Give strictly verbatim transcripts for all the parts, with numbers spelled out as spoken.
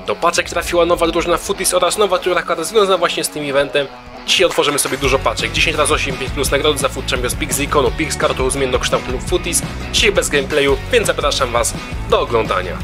Do paczek trafiła nowa drużyna Footies oraz nowa tura karta związana właśnie z tym eventem. Dzisiaj otworzymy sobie dużo paczek, dziesięć razy osiem pięć plus nagrody za Food Champions Pick z ikonu Pick z kartą zmiennokształtną Footies. Dzisiaj bez gameplayu, więc zapraszam Was do oglądania.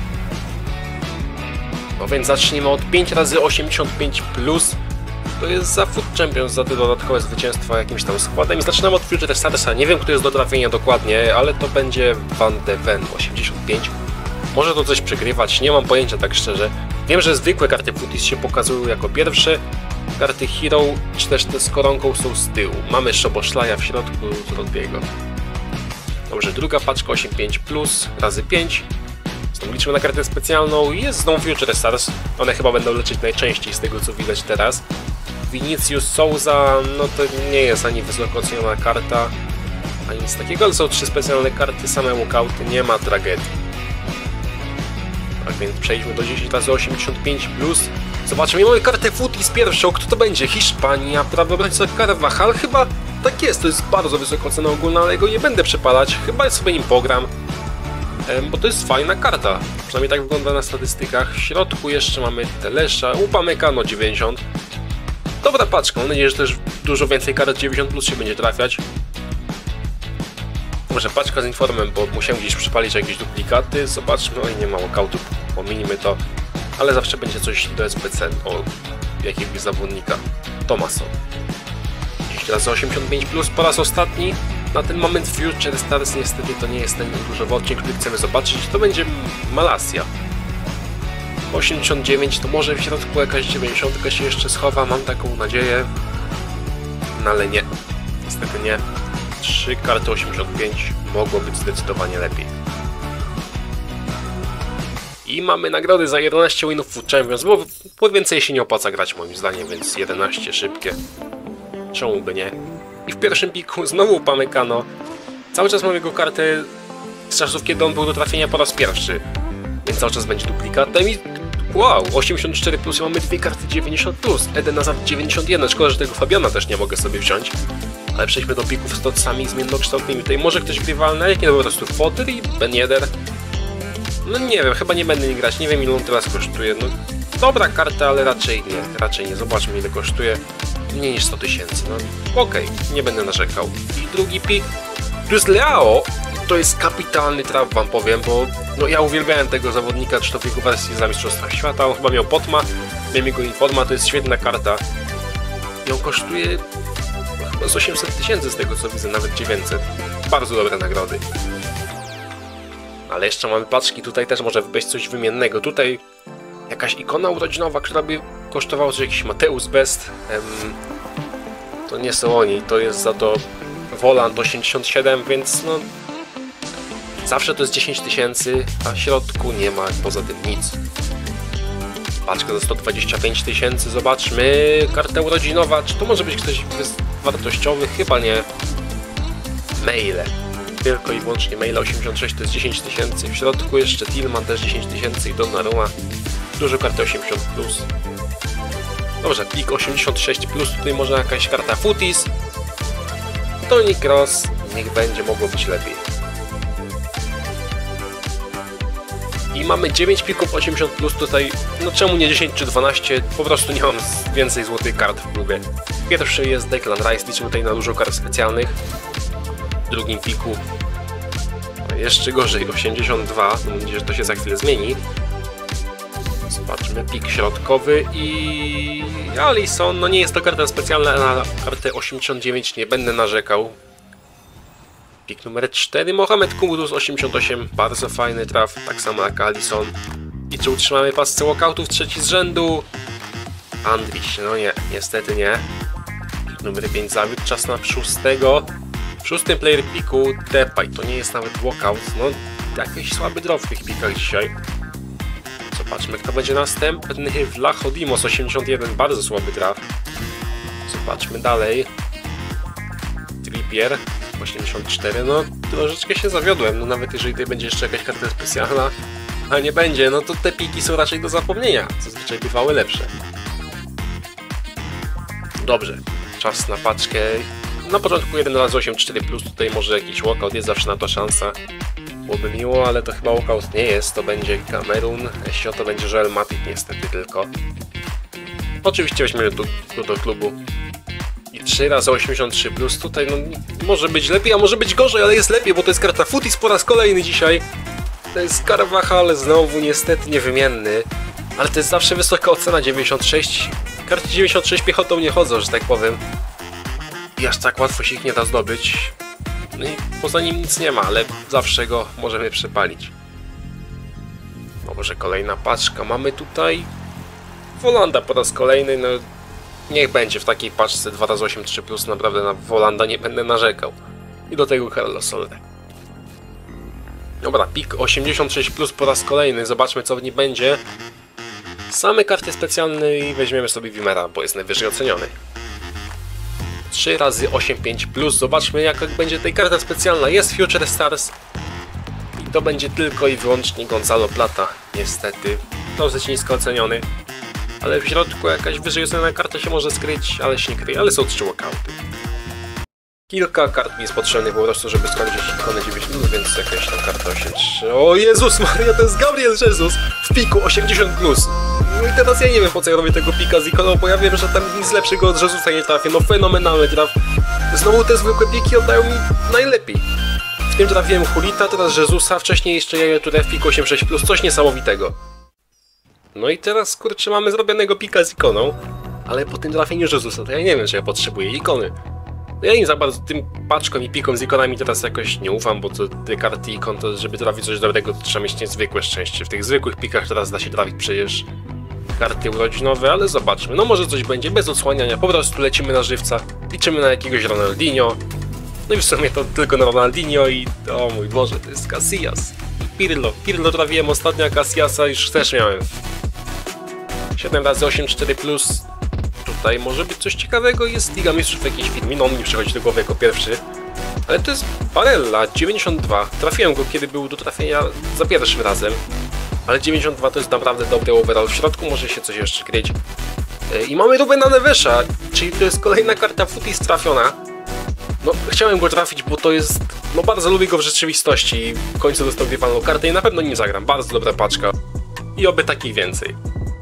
No więc zacznijmy od pięć razy osiemdziesiąt pięć plus. To jest za Food Champions, za te dodatkowe zwycięstwo jakimś tam składem. I zaczynamy od Future Starsa. Nie wiem, kto jest do trafienia dokładnie, ale to będzie Van de Ven osiemdziesiąt pięć. Może to coś przegrywać, nie mam pojęcia tak szczerze. Wiem, że zwykłe karty Footies się pokazują jako pierwsze. Karty Hero, czy też te z koronką są z tyłu. Mamy Szoboszlaja w środku z Rodbiego. Dobrze, druga paczka osiem pięć plus razy pięć. Znowu liczymy na kartę specjalną. Jest znowu Future Stars. One chyba będą lecieć najczęściej z tego, co widać teraz. Vinicius Souza, no to nie jest ani wysoko oceniona karta, ani nic takiego, ale są trzy specjalne karty, same walkouty, nie ma tragedii. Tak więc przejdźmy do dziesięć razy osiemdziesiąt pięć plus. Zobaczmy, mamy kartę Footies pierwszą, kto to będzie? Hiszpania, prawy obrońca Carvajal, chyba tak jest, to jest bardzo wysoka ocena ogólna, ale go nie będę przepalać, chyba sobie nim pogram, bo to jest fajna karta, przynajmniej tak wygląda na statystykach. W środku jeszcze mamy Telesza, Upamecano dziewięćdziesiąt. Dobra paczka, mam nadzieję, że też dużo więcej kart dziewięćdziesiąt plus się będzie trafiać. Może paczka z informem, bo musiałem gdzieś przypalić jakieś duplikaty. Zobaczmy, no i nie ma walkoutów, pominimy to. Ale zawsze będzie coś do S B C, o jakiegoś zawodnika. Thomason. dziesięć razy osiemdziesiąt pięć plus po raz ostatni. Na ten moment Future Stars niestety to nie jest ten różowy odcinek, który chcemy zobaczyć. To będzie Malasia. osiemdziesiąt dziewięć, to może w środku jakaś dziewięćdziesiątka się jeszcze schowa, mam taką nadzieję. No ale nie, niestety nie. trzy karty osiemdziesiąt pięć, mogło być zdecydowanie lepiej. I mamy nagrody za jedenaście winów Food Champions, bo po więcej się nie opłaca grać moim zdaniem, więc jedenaście szybkie. Czemu by nie? I w pierwszym piku znowu Upamecano. Cały czas mamy jego kartę z czasów, kiedy on był do trafienia po raz pierwszy. Więc cały czas będzie duplikatem i wow, osiemdziesiąt cztery plus i mamy dwie karty dziewięćdziesiąt plus. Eden Hazard dziewięćdziesiąt jeden, szkoda, że tego Fabiana też nie mogę sobie wziąć. Ale przejdźmy do pików z tocami zmiennokształtnymi. Tutaj może ktoś grywalny, jak nie to po prostu Foder i Ben Yedder. No nie wiem, chyba nie będę nie grać, nie wiem ile on teraz kosztuje. No dobra karta, ale raczej nie, raczej nie. Zobaczmy ile kosztuje. Mniej niż sto tysięcy, no okej, okay, nie będę narzekał. I drugi pik plus Leao. To jest kapitalny traf, wam powiem, bo no, ja uwielbiałem tego zawodnika, czy to w jego wersji za Mistrzostwach Świata. On chyba miał Potma, miałem jego Informa, to jest świetna karta. I on kosztuje no, chyba z osiemset tysięcy z tego co widzę, nawet dziewięćset. Bardzo dobre nagrody. Ale jeszcze mamy paczki, tutaj też może być coś wymiennego. Tutaj jakaś ikona urodzinowa, która by kosztowała coś, jakiś Mateusz Best. Em, to nie są oni, to jest za to Volant osiemdziesiąt siedem, więc no zawsze to jest dziesięć tysięcy, a w środku nie ma poza tym nic. Paczka za sto dwadzieścia pięć tysięcy, zobaczmy. Karta urodzinowa, czy to może być ktoś wartościowy? Chyba nie. Maile. Tylko i wyłącznie maile osiemdziesiąt sześć to jest dziesięć tysięcy. W środku jeszcze Tillman też dziesięć tysięcy i Donnarumma. Dużo karty osiemdziesiąt plus. Dobrze, plik osiemdziesiąt sześć plus, tutaj może jakaś karta Footies. Toni Kroos, niech będzie, mogło być lepiej. I mamy dziewięć plików osiemdziesiąt plus tutaj, no czemu nie dziesięć czy dwanaście, po prostu nie mam więcej złotych kart w klubie. Pierwszy jest Declan Rice, liczymy tutaj na dużo kart specjalnych. W drugim piku jeszcze gorzej, osiemdziesiąt dwa, mam nadzieję, że to się za chwilę zmieni. Zobaczmy, pik środkowy i Alisson, no nie jest to karta specjalna, na kartę osiemdziesiąt dziewięć nie będę narzekał. Pik numer cztery, Mohamed Kudus osiemdziesiąt osiem, bardzo fajny traf, tak samo jak Alisson. I czy utrzymamy pasce walkoutów trzeci z rzędu? Andrić, no nie, niestety nie. Pik numer pięć zawiódł, czas na szóstego. W szóstym player piku Depay, to nie jest nawet walkout, no jakiś słaby drop w tych pikach dzisiaj. Zobaczmy kto będzie następny, Vlachodimos osiemdziesiąt jeden, bardzo słaby traf. Zobaczmy dalej. Trippier osiemdziesiąt cztery, no troszeczkę się zawiodłem, no nawet jeżeli tutaj będzie jeszcze jakaś karta specjalna, a nie będzie, no to te piki są raczej do zapomnienia, zazwyczaj bywały lepsze. Dobrze, czas na paczkę. Na początku jeden razy osiem cztery plus, tutaj może jakiś walkout, jest zawsze na to szansa. Byłoby miło, ale to chyba walkout nie jest, to będzie Kamerun, Esio to będzie Joel Matip niestety tylko. Oczywiście weźmiemy tu, tu do klubu. I trzy razy osiemdziesiąt trzy plus, tutaj no może być lepiej, a może być gorzej, ale jest lepiej, bo to jest karta Futis po raz kolejny dzisiaj. To jest Carvajal, znowu niestety niewymienny, ale to jest zawsze wysoka ocena, dziewięćdziesiąt sześć. Karty dziewięćdziesiąt sześć piechotą nie chodzą, że tak powiem. I aż tak łatwo się ich nie da zdobyć. No i poza nim nic nie ma, ale zawsze go możemy przepalić. No może kolejna paczka. Mamy tutaj Wolanda po raz kolejny. No niech będzie w takiej paczce dwa razy osiemdziesiąt trzy plus. Naprawdę na Wolanda nie będę narzekał. I do tego Carlos Soler. Dobra, pik osiemdziesiąt sześć plus po raz kolejny. Zobaczmy co w nim będzie. Same karty specjalne i weźmiemy sobie Wimera, bo jest najwyżej oceniony. trzy razy osiemdziesiąt pięć plus. Zobaczmy jaka będzie tej karta specjalna. Jest Future Stars. I to będzie tylko i wyłącznie Gonzalo Plata. Niestety. Dosyć nisko oceniony. Ale w środku jakaś wyżej oceniona karta się może skryć, ale się nie kryje. Ale są trzy walkouty. Kilka kart mi jest potrzebnych po prostu, żeby skończyć ikonę dziewięćdziesiąt, więc jakaś tam karta osiemdziesiąt trzy. O Jezus Maria, to jest Gabriel Jesus w piku osiemdziesiąt plus. No i teraz ja nie wiem po co ja robię tego pika z ikoną, bo ja wiem, że tam nic lepszego od Jezusa nie trafię. No fenomenalny traf. Znowu te zwykłe piki oddają mi najlepiej. W tym trafiłem Hulita, teraz Jezusa, wcześniej jeszcze Jaja Touré w piku osiemdziesiąt sześć plus, coś niesamowitego. No i teraz kurczę mamy zrobionego pika z ikoną, ale po tym trafieniu Jezusa to ja nie wiem, czy ja potrzebuję ikony. Ja im za bardzo tym paczkom i pikom z ikonami teraz jakoś nie ufam, bo to te karty ikon, to żeby trafić coś dobrego, to trzeba mieć niezwykłe szczęście. W tych zwykłych pikach teraz da się trafić przecież karty urodzinowe, ale zobaczmy. No może coś będzie bez odsłaniania, po prostu lecimy na żywca, liczymy na jakiegoś Ronaldinho. No i w sumie to tylko na Ronaldinho i o mój Boże, to jest Casillas. Pirlo, Pirlo trafiłem ostatnio, a Casillasa już też miałem. siedem razy osiemdziesiąt cztery plus. Tutaj może być coś ciekawego, jest Liga Mistrzów w jakiejś filmie, no on mi przychodzi do głowy jako pierwszy. Ale to jest Barella, dziewięćdziesiąt dwa, trafiłem go kiedy był do trafienia za pierwszym razem. Ale dziewięćdziesiąt dwa to jest naprawdę dobry overall, w środku może się coś jeszcze kryć. I mamy Rubena Nevesa, czyli to jest kolejna karta Futis trafiona. No chciałem go trafić, bo to jest, no bardzo lubię go w rzeczywistości i w końcu dostał grywalną kartę i na pewno nim zagram, bardzo dobra paczka. I oby takich więcej.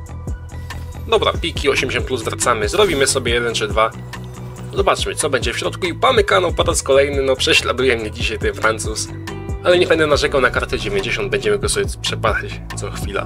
Dobra, piki osiemdziesiąt plus wracamy, zrobimy sobie jeden czy dwa. Zobaczmy co będzie w środku i mamy kanał po raz kolejny, no prześladuje mnie dzisiaj ten Francuz. Ale nie będę narzekał na kartę dziewięćdziesiąt, będziemy go sobie przepalać co chwila.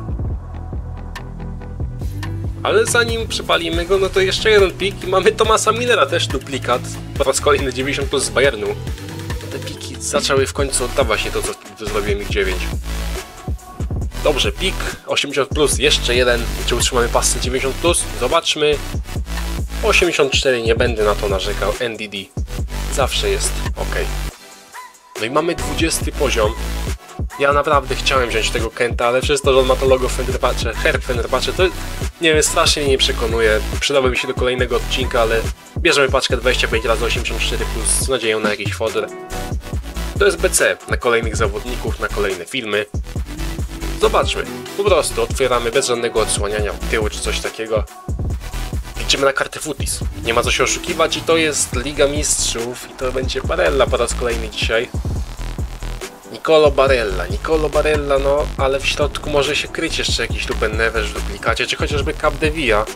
Ale zanim przepalimy go, no to jeszcze jeden pik i mamy Thomasa Millera, też duplikat. Po raz kolejny dziewięćdziesiąt plus z Bayernu. Te piki zaczęły w końcu oddawać się to, co zrobiłem ich dziewięć. Dobrze, pik osiemdziesiąt plus, jeszcze jeden. Czy utrzymamy pasę dziewięćdziesiąt plus? Zobaczmy. osiemdziesiąt cztery, nie będę na to narzekał. N D D. Zawsze jest ok. No i mamy dwudziesty poziom. Ja naprawdę chciałem wziąć tego Kenta, ale przez to, że on ma to logo Fenerbahce, herb Fenerbahce, to nie wiem, strasznie mnie nie przekonuje. Przydałby mi się do kolejnego odcinka, ale bierzemy paczkę dwadzieścia pięć razy osiemdziesiąt cztery plus z nadzieją na jakiś fodor. To jest B C na kolejnych zawodników, na kolejne filmy. Zobaczmy, po prostu otwieramy bez żadnego odsłaniania tyłu czy coś takiego. Liczymy na kartę Futis. Nie ma co się oszukiwać i to jest Liga Mistrzów i to będzie Barella po raz kolejny dzisiaj. Nicolo Barella, Nicolo Barella, no ale w środku może się kryć jeszcze jakiś Ruben Neves w duplikacie, czy chociażby Capdevia.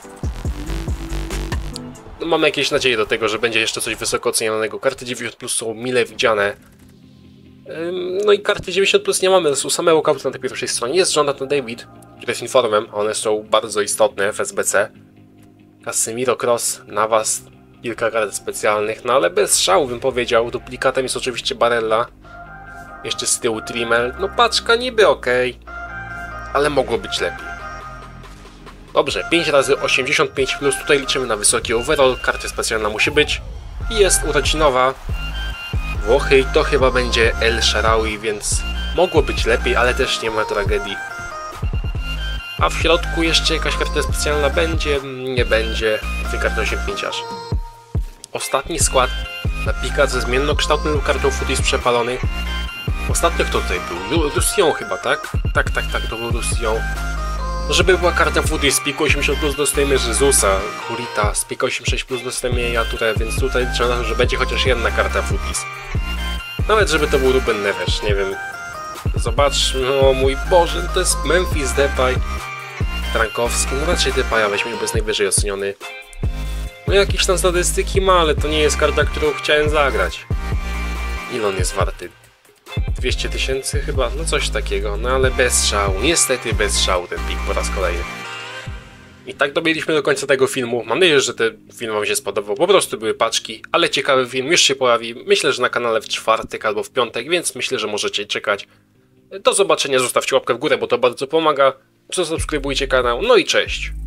No mamy jakieś nadzieje do tego, że będzie jeszcze coś wysoko ocenianego. Karty dziewięćdziesiąt plus są mile widziane. No i karty dziewięćdziesiąt plus nie mamy, są same walkouty na tej pierwszej stronie. Jest Jonathan David, który jest informem, one są bardzo istotne w S B C. Casemiro, Kroos, Navas, kilka kart specjalnych, no ale bez szału bym powiedział. Duplikatem jest oczywiście Barella. Jeszcze z tyłu Trimmer, no paczka niby ok, ale mogło być lepiej. Dobrze, pięć razy osiemdziesiąt pięć plus, tutaj liczymy na wysoki overall, karta specjalna musi być. I jest urodzinowa. Włochy i to chyba będzie El Shaarawy, więc mogło być lepiej, ale też nie ma tragedii. A w środku jeszcze jakaś karta specjalna będzie, nie będzie, karta osiemdziesiąt pięć aż. Ostatni skład na pika ze zmiennokształtną kartą Futis przepalony. Ostatnio kto tutaj był? Roussillon chyba, tak? Tak, tak, tak, to był Roussillon. Żeby była karta Futis z piku osiemdziesiąt plus dostajemy Jezusa, Hulita, z piku osiemdziesiąt sześć plus dostajemy Jaja Touré, więc tutaj liczę na to, że będzie chociaż jedna karta Futis. Nawet żeby to był Ruben Neves, nie wiem. Zobaczmy, o mój Boże, to jest Memphis Depay. Frankowski, no raczej Depaya weźmie, bo jest najwyżej oceniony. No jakieś tam statystyki ma, ale to nie jest karta, którą chciałem zagrać. Ile on jest warty? dwieście tysięcy chyba? No coś takiego, no ale bez szału, niestety bez szału ten pik po raz kolejny. I tak dobiliśmy do końca tego filmu. Mam nadzieję, że ten film wam się spodobał. Po prostu były paczki, ale ciekawy film już się pojawi. Myślę, że na kanale w czwartek albo w piątek, więc myślę, że możecie czekać. Do zobaczenia, zostawcie łapkę w górę, bo to bardzo pomaga. Zasubskrybujcie kanał, no i cześć!